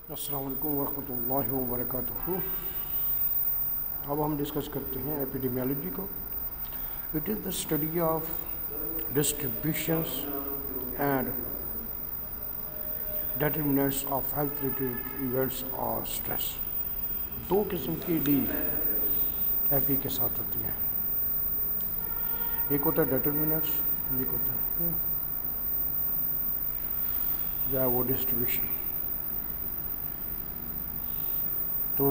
السلام علیکم ورحمۃ اللہ وبرکاتہ۔ اب ہم ڈسکس کرتے ہیں ایپیڈیمیالوجی کو۔ It is the study of distributions and determinants of health related events اور اسٹریس۔ دو قسم کی ڈی ایپی کے ساتھ ہوتی ہیں، ایک ہوتا ہے ڈیٹرمنٹس، ایک ہوتا ہے یا وہ ڈسٹریبیوشن۔ تو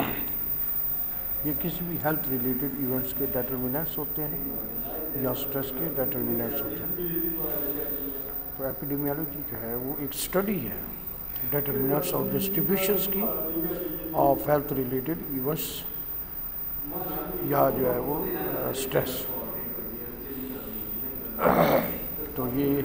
یہ کسی بھی ہیلتھ ریلیٹڈ ایونٹس کے ڈیٹرمنٹس ہوتے ہیں یا اسٹریس کے ڈیٹرمنٹس ہوتے ہیں۔ تو ایپیڈیمیالوجی جو ہے وہ ایک اسٹڈی ہے ڈیٹرمنٹس آف ڈسٹریبیوشنس کی آف ہیلتھ ریلیٹڈ ایونٹس یا جو ہے وہ اسٹریس۔ تو یہ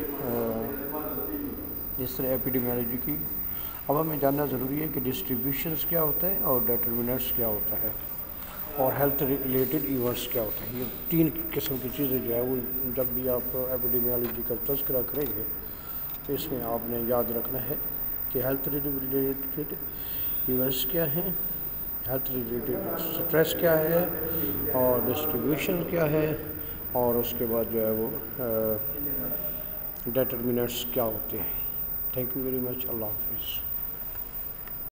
اس طرح ایپیڈیمیالوجی کی اب ہمیں جاننا ضروری ہے کہ ڈسٹریبیوشنس کیا ہوتا ہے اور ڈیٹرمنٹس کیا ہوتا ہے اور ہیلتھ ریلیٹڈ ایونٹس کیا ہوتا ہے۔ یہ تین قسم کی چیزیں جو ہے وہ جب بھی آپ ایپیڈیمیالوجی کا تذکرہ کریں گے تو اس میں آپ نے یاد رکھنا ہے کہ ہیلتھ ریلیٹڈ ایونٹس کیا ہیں، ہیلتھ ریلیٹڈ اسٹریس کیا ہے اور ڈسٹریبیوشن کیا ہے، اور اس کے بعد جو ہے وہ ڈیٹرمنٹس کیا ہوتے ہیں۔ Thank you very much. اللہ حافظ۔